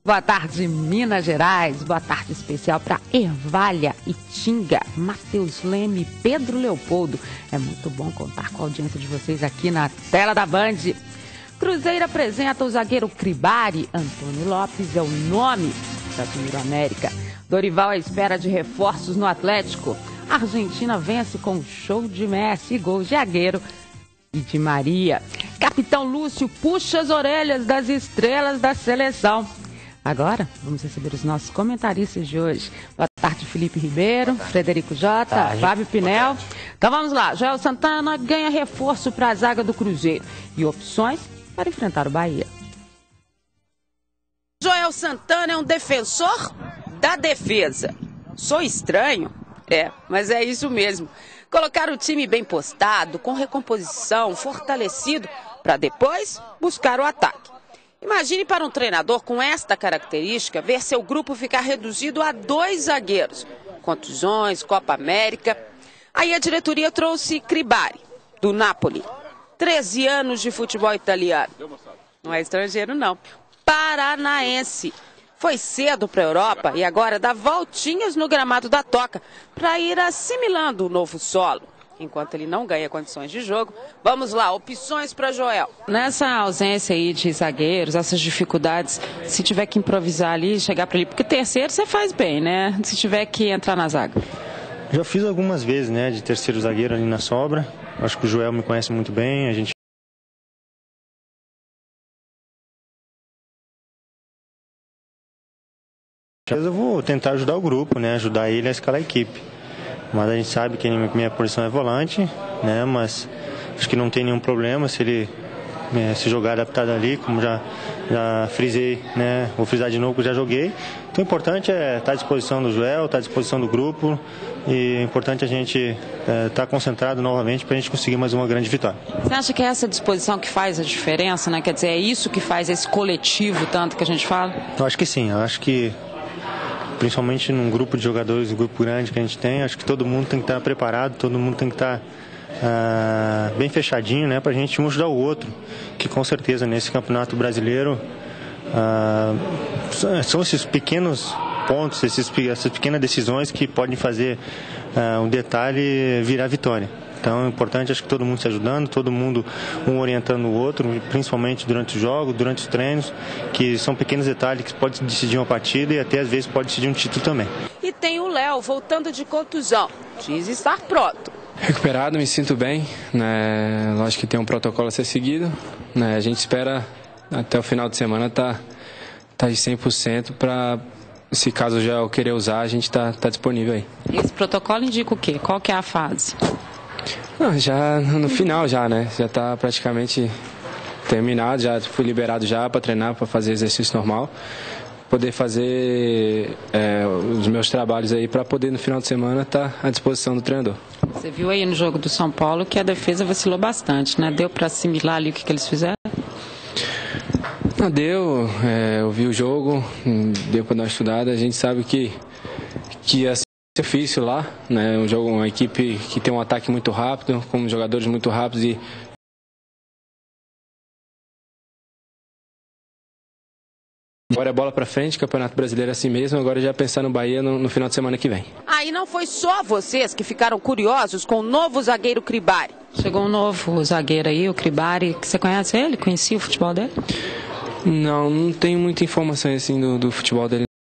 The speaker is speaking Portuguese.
Boa tarde, Minas Gerais. Boa tarde especial para Ervalha, Itinga, Matheus Leme e Pedro Leopoldo. É muito bom contar com a audiência de vocês aqui na tela da Band. Cruzeiro apresenta o zagueiro Cribari. Antônio Lopes é o nome da Primeira América. Dorival à espera de reforços no Atlético. A Argentina vence com show de Messi, gols de Agüero e de Maria. Capitão Lúcio puxa as orelhas das estrelas da seleção. Agora, vamos receber os nossos comentaristas de hoje. Boa tarde, Felipe Ribeiro, Frederico Jota, Fábio Pinel. Então vamos lá, Joel Santana ganha reforço para a zaga do Cruzeiro e opções para enfrentar o Bahia. Joel Santana é um defensor da defesa. Sou estranho? Mas é isso mesmo. Colocar o time bem postado, com recomposição, fortalecido, para depois buscar o ataque. Imagine para um treinador com esta característica ver seu grupo ficar reduzido a 2 zagueiros. Contusões, Copa América. Aí a diretoria trouxe Cribari, do Napoli. 13 anos de futebol italiano. Não é estrangeiro, não. Paranaense. Foi cedo para a Europa e agora dá voltinhas no gramado da Toca para ir assimilando o novo solo. Enquanto ele não ganha condições de jogo, vamos lá, opções para Joel. Nessa ausência aí de zagueiros, essas dificuldades, se tiver que improvisar ali, chegar para ali, porque terceiro você faz bem, né? Se tiver que entrar na zaga. Já fiz algumas vezes, né, de terceiro zagueiro ali na sobra. Acho que o Joel me conhece muito bem, a gente eu vou tentar ajudar o grupo, né, ajudar ele a escalar a equipe. Mas a gente sabe que a minha posição é volante, né? Mas acho que não tem nenhum problema se ele se jogar adaptado ali, como já frisei, né? Vou frisar de novo, que eu já joguei. Então o importante é estar à disposição do Joel, estar à disposição do grupo. E é importante a gente estar concentrado novamente para a gente conseguir mais uma grande vitória. Você acha que é essa disposição que faz a diferença, né? Quer dizer, é isso que faz esse coletivo tanto que a gente fala? Eu acho que sim, eu acho que principalmente num grupo de jogadores, um grupo grande que a gente tem, acho que todo mundo tem que estar preparado, todo mundo tem que estar bem fechadinho, né, para a gente um ajudar o outro, que com certeza nesse campeonato brasileiro são esses pequenos pontos, essas pequenas decisões que podem fazer um detalhe virar vitória. Então é importante, acho que todo mundo se ajudando, todo mundo um orientando o outro, principalmente durante o jogo, durante os treinos, que são pequenos detalhes que podem decidir uma partida e até às vezes pode decidir um título também. E tem o Léo voltando de contusão, diz estar pronto. Recuperado, me sinto bem, né? Lógico que tem um protocolo a ser seguido, né? A gente espera até o final de semana tá de 100% para, se caso já eu querer usar, a gente tá disponível aí. Esse protocolo indica o quê? Qual que é a fase? Não, já no final já, né? Já está praticamente terminado, já fui liberado já para treinar, para fazer exercício normal, poder fazer os meus trabalhos aí para poder no final de semana estar à disposição do treinador. Você viu aí no jogo do São Paulo que a defesa vacilou bastante, né? Deu para assimilar ali o que eles fizeram? Não deu, eu vi o jogo, deu para dar uma estudada, a gente sabe que difícil lá, né? Uma equipe que tem um ataque muito rápido, com jogadores muito rápidos e agora é bola pra frente, Campeonato Brasileiro é assim mesmo, agora já pensar no Bahia no final de semana que vem. Aí não foi só vocês que ficaram curiosos com o novo zagueiro Cribari. Chegou um novo zagueiro aí, o Cribari, que você conhece ele? Conhecia o futebol dele? Não tenho muita informação assim do futebol dele.